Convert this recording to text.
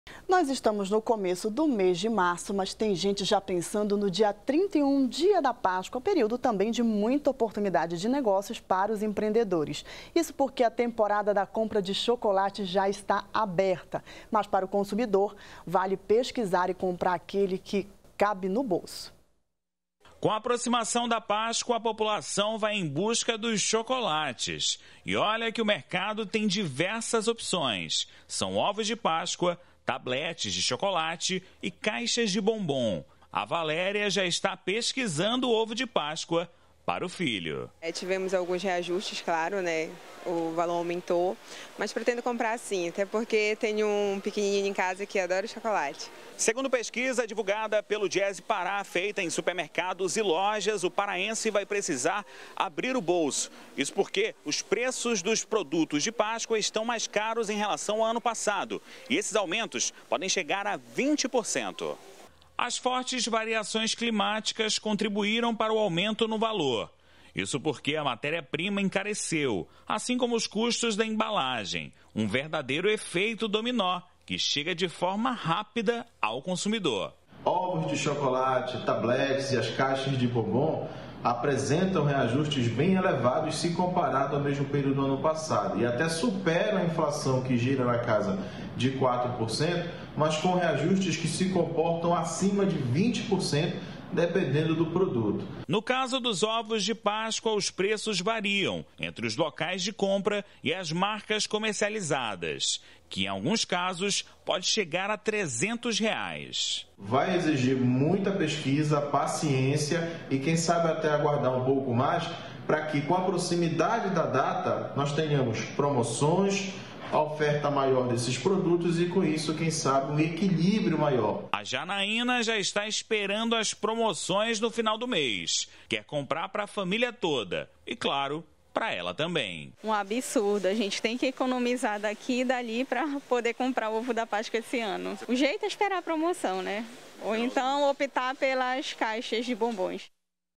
Nós estamos no começo do mês de março, mas tem gente já pensando no dia 31, dia da Páscoa, período também de muita oportunidade de negócios para os empreendedores. Isso porque a temporada da compra de chocolate já está aberta, mas para o consumidor vale pesquisar e comprar aquele que cabe no bolso. Com a aproximação da Páscoa, a população vai em busca dos chocolates. E olha que o mercado tem diversas opções. São ovos de Páscoa, tabletes de chocolate e caixas de bombom. A Valéria já está pesquisando o ovo de Páscoa para o filho. Tivemos alguns reajustes, claro, né? O valor aumentou, mas pretendo comprar sim, até porque tenho um pequenininho em casa que adora chocolate. Segundo pesquisa divulgada pelo Diese Pará, feita em supermercados e lojas, o paraense vai precisar abrir o bolso. Isso porque os preços dos produtos de Páscoa estão mais caros em relação ao ano passado. E esses aumentos podem chegar a 20%. As fortes variações climáticas contribuíram para o aumento no valor. Isso porque a matéria-prima encareceu, assim como os custos da embalagem. Um verdadeiro efeito dominó, que chega de forma rápida ao consumidor. Ovos de chocolate, tabletes e as caixas de bombom apresentam reajustes bem elevados se comparado ao mesmo período do ano passado e até superam a inflação que gira na casa de 4%, mas com reajustes que se comportam acima de 20%, dependendo do produto. No caso dos ovos de Páscoa, os preços variam entre os locais de compra e as marcas comercializadas, que em alguns casos pode chegar a R$300. Vai exigir muita pesquisa, paciência e quem sabe até aguardar um pouco mais para que com a proximidade da data nós tenhamos promoções, a oferta maior desses produtos e, com isso, quem sabe, um equilíbrio maior. A Janaína já está esperando as promoções no final do mês. Quer comprar para a família toda e, claro, para ela também. Um absurdo. A gente tem que economizar daqui e dali para poder comprar o ovo da Páscoa esse ano. O jeito é esperar a promoção, né? Ou então optar pelas caixas de bombons.